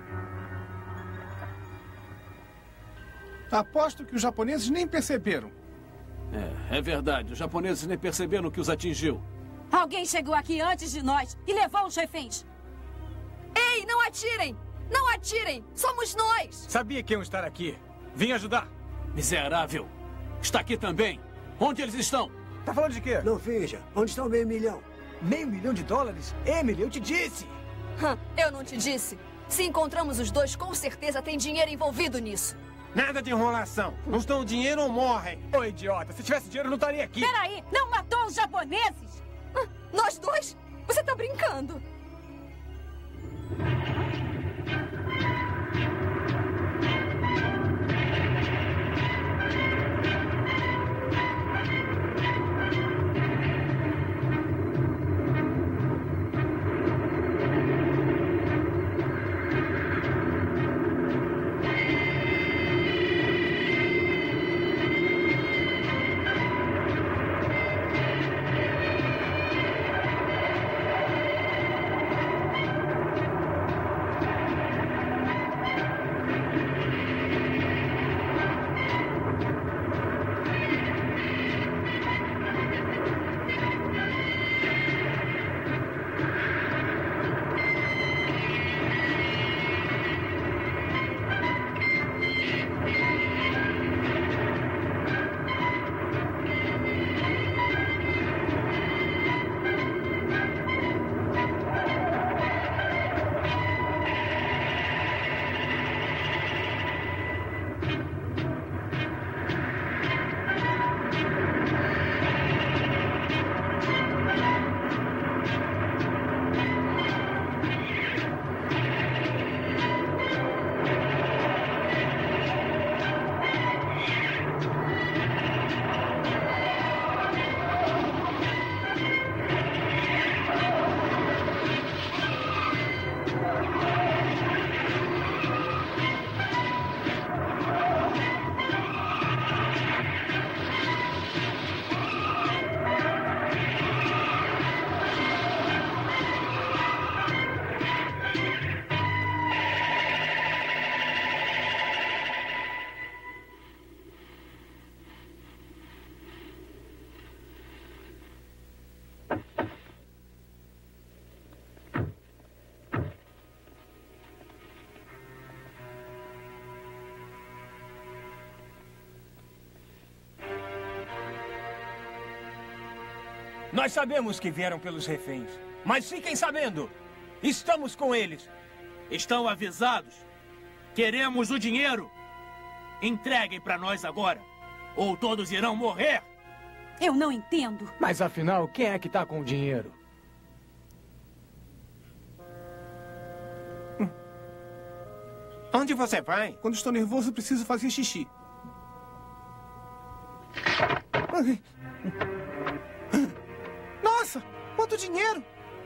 Aposto que os japoneses nem perceberam. É verdade. Os japoneses nem perceberam que os atingiu. Alguém chegou aqui antes de nós e levou os reféns. Ei, não atirem! Não atirem! Somos nós! Sabia que iam estar aqui. Vim ajudar. Miserável. Está aqui também. Onde eles estão? Tá falando de quê? Não finja. Onde está o $500 mil? $500 mil? Emily, eu te disse. Eu não te disse. Se encontramos os dois, com certeza tem dinheiro envolvido nisso. Nada de enrolação. Nos dão dinheiro ou morrem. Ô, idiota, se tivesse dinheiro, eu não estaria aqui. Peraí, não matou os japoneses? Nós dois? Você tá brincando? Nós sabemos que vieram pelos reféns. Mas fiquem sabendo, estamos com eles. Estão avisados. Queremos o dinheiro. Entreguem para nós agora, ou todos irão morrer. Eu não entendo. Mas afinal, quem é que tá com o dinheiro? Onde você vai? Quando estou nervoso, preciso fazer xixi. Nossa, quanto dinheiro!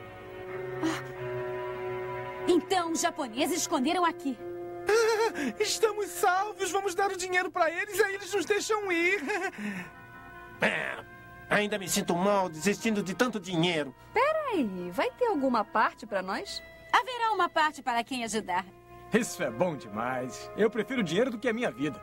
Então os japoneses esconderam aqui. Estamos salvos, vamos dar o dinheiro para eles e aí eles nos deixam ir. Ainda me sinto mal desistindo de tanto dinheiro. Peraí, vai ter alguma parte para nós? Haverá uma parte para quem ajudar. Isso é bom demais. Eu prefiro dinheiro do que a minha vida.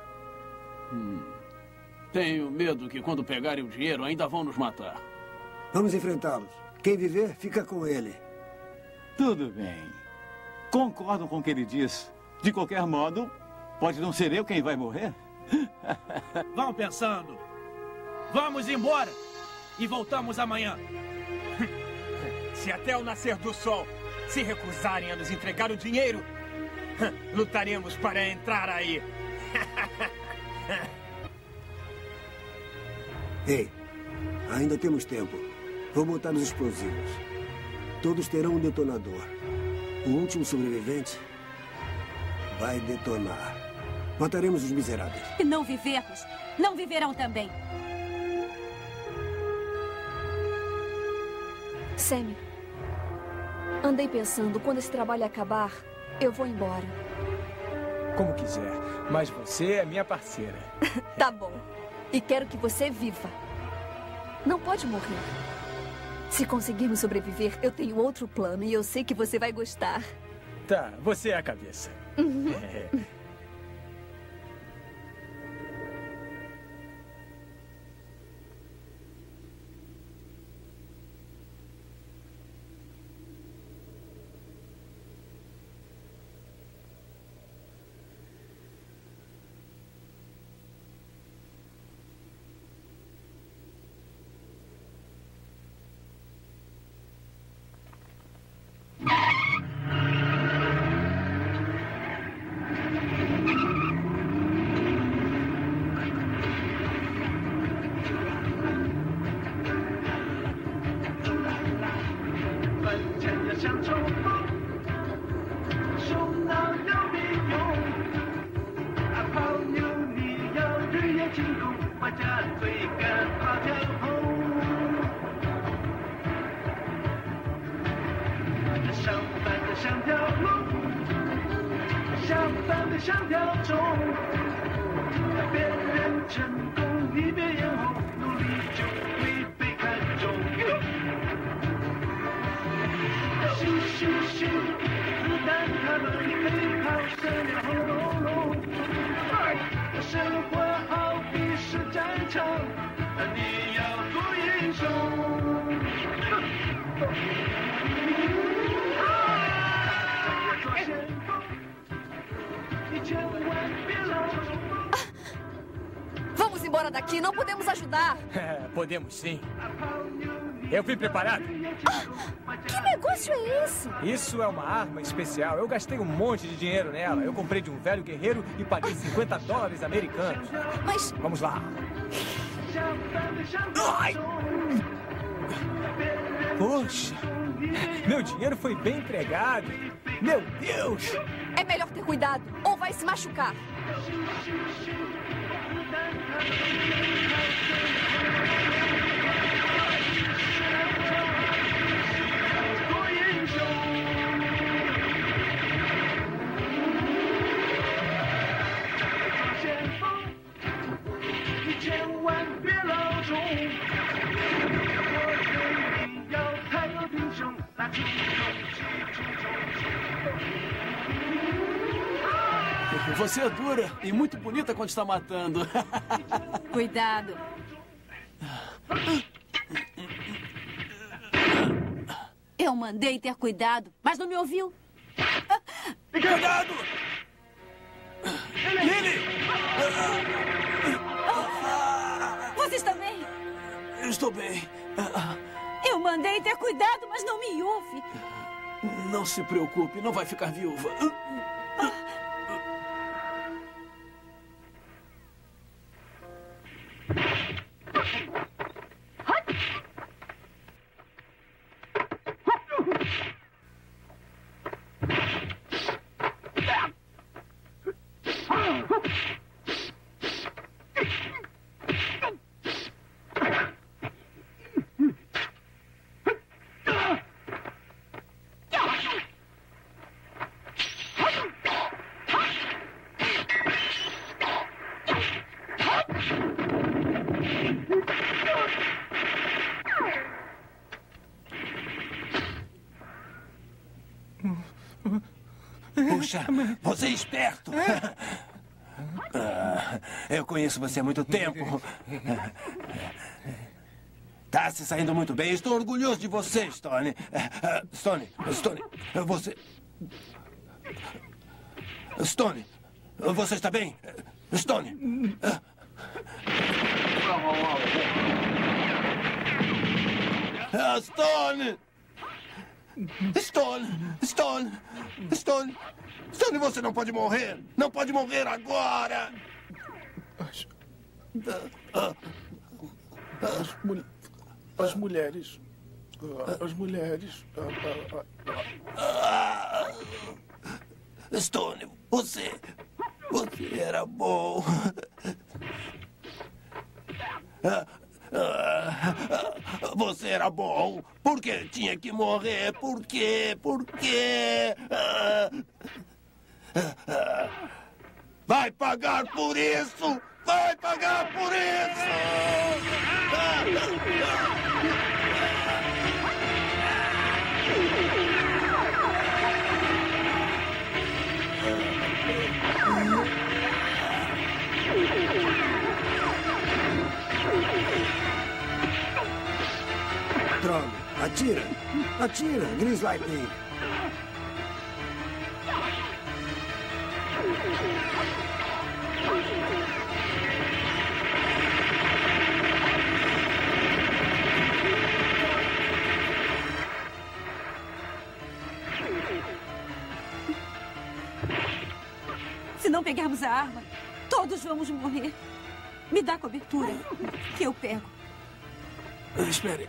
Tenho medo que quando pegarem o dinheiro ainda vão nos matar. Vamos enfrentá-los. Quem viver, fica com ele. Tudo bem. Concordo com o que ele disse. De qualquer modo, pode não ser eu quem vai morrer. Vão pensando. Vamos embora. E voltamos amanhã. Se até o nascer do sol se recusarem a nos entregar o dinheiro, lutaremos para entrar aí. Ei, ainda temos tempo. Vou montar os explosivos. Todos terão um detonador. O último sobrevivente vai detonar. Mataremos os miseráveis. Se não vivermos, não viverão também. Sammy, andei pensando, quando esse trabalho acabar, eu vou embora. Como quiser, mas você é minha parceira. Tá bom. E quero que você viva. Não pode morrer. Se conseguirmos sobreviver, eu tenho outro plano e eu sei que você vai gostar. Tá, você é a cabeça. 我家追赶跑跳后，上班的像条龙，下班的像条虫，别人成功你别眼红，努力就会被看中。嘻嘻嘻，子弹他们背靠身后，生活好比是战场，你要做英雄。做先锋，你千万别老中。 Vamos embora daqui, não podemos ajudar. Podemos sim. Eu vim preparado. Que negócio é esse? Isso é uma arma especial. Eu gastei um monte de dinheiro nela. Eu comprei de um velho guerreiro e paguei $50 americanos. Mas... Vamos lá. Ai! Poxa! Meu dinheiro foi bem empregado. Meu Deus! É melhor ter cuidado, ou vai se machucar. Você é dura e muito bonita quando está matando. Cuidado. Eu mandei ter cuidado, mas não me ouviu. Cuidado! Lily! Vocês também? Eu estou bem. Eu mandei ter cuidado, mas não me ouve. Não se preocupe, não vai ficar viúva. Puxa, você é esperto. Eu conheço você há muito tempo. Tá se saindo muito bem. Estou orgulhoso de você, Stone. Stone, você... Stone, você está bem? Stone. Stone! Stone, você não pode morrer! Não pode morrer agora! As mulheres... Stone, você era bom. Você era bom. Por que tinha que morrer? Por quê? Por quê? Vai pagar por isso! Vai pagar por isso! Droga, atira! Atira, Grease Lightning! Se não pegarmos a arma, todos vamos morrer. Me dá cobertura, que eu pego. Espere.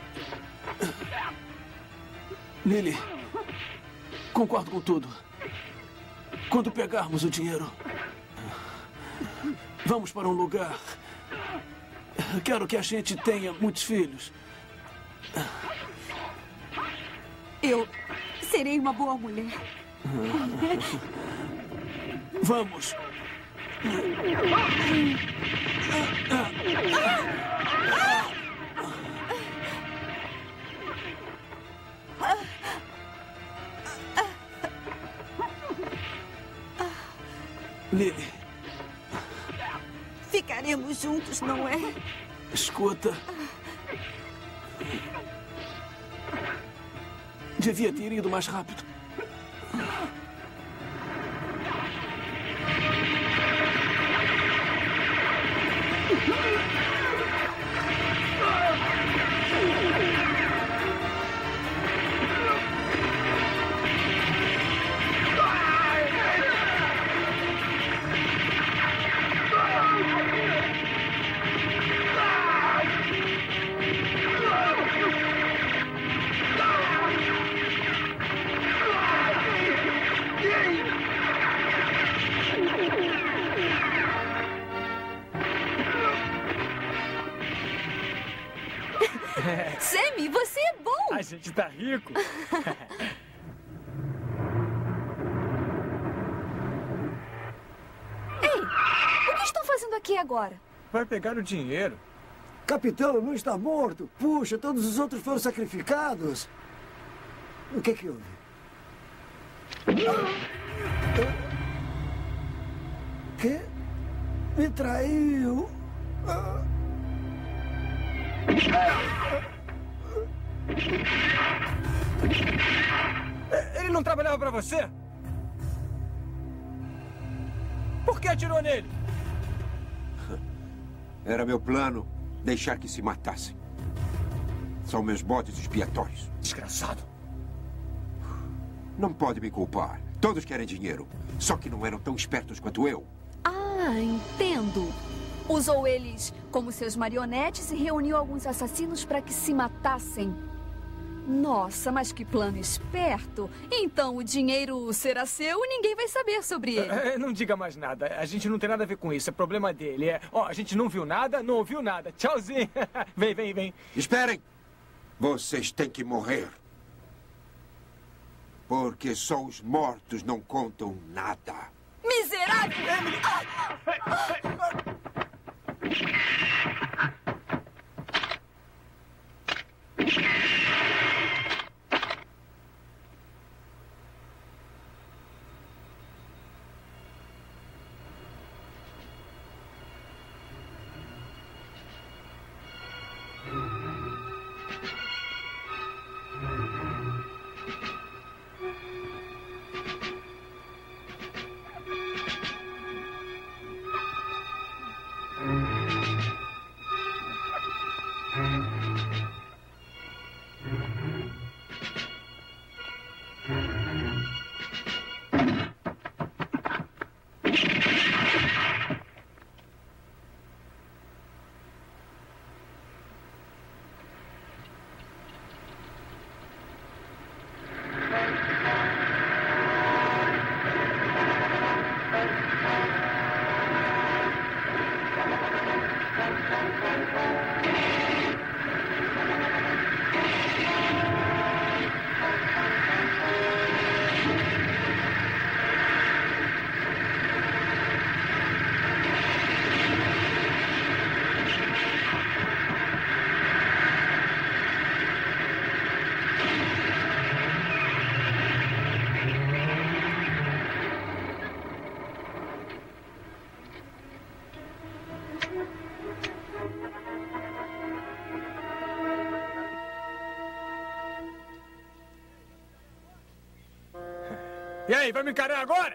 Lily, concordo com tudo. Quando pegarmos o dinheiro, vamos para um lugar Quero que a gente tenha muitos filhos. Eu serei uma boa mulher. Vamos. Lily. Ficaremos juntos, não é? Escuta. Devia ter ido mais rápido. Sammy, você é bom! A gente tá rico. Ei, o que estão fazendo aqui agora? Vai pegar o dinheiro. Capitão, não está morto. Puxa, todos os outros foram sacrificados. O que houve? Que? Me traiu. Ele não trabalhava pra você? Por que atirou nele? Era meu plano deixar que se matassem. São meus bodes expiatórios. Desgraçado. Não pode me culpar. Todos querem dinheiro. Só que não eram tão espertos quanto eu. Ah, entendo. Usou eles como seus marionetes e reuniu alguns assassinos para que se matassem. Nossa, mas que plano esperto. Então o dinheiro será seu e ninguém vai saber sobre ele. Não diga mais nada. A gente não tem nada a ver com isso. É problema dele. A gente não viu nada, não ouviu nada. Tchauzinho. Vem. Esperem. Vocês têm que morrer. Porque só os mortos não contam nada. Miserável! E aí, vai me encarar agora?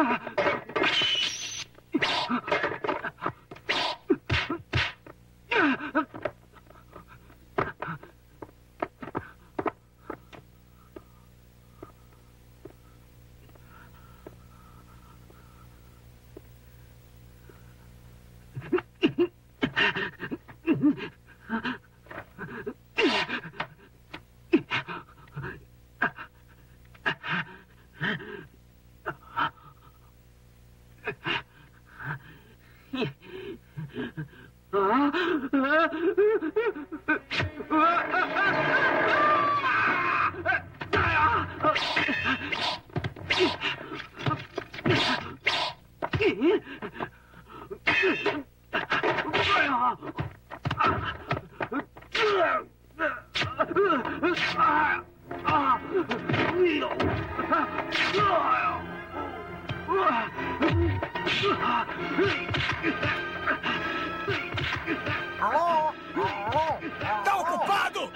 Tá ocupado!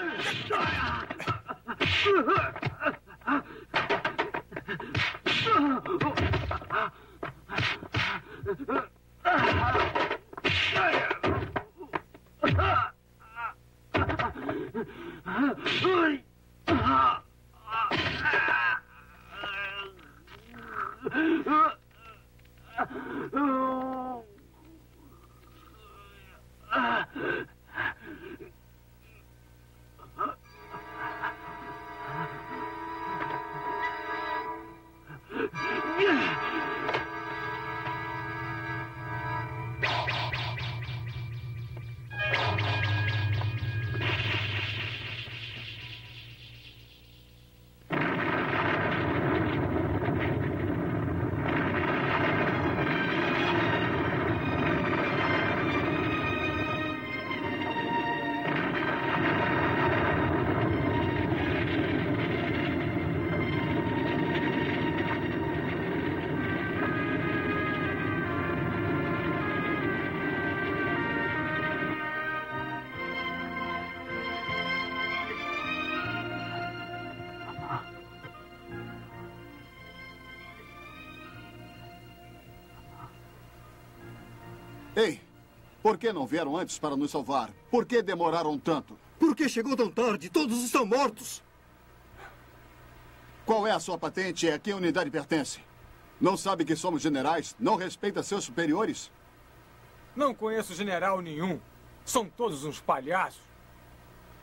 Ei, por que não vieram antes para nos salvar? Por que demoraram tanto? Por que chegou tão tarde? Todos estão mortos. Qual é a sua patente e a que unidade pertence? Não sabe que somos generais? Não respeita seus superiores? Não conheço general nenhum. São todos uns palhaços.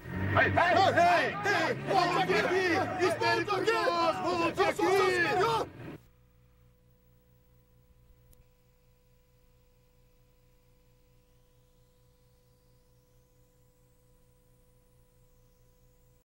Ei! Volte aqui! Espere por nós! Volte aqui!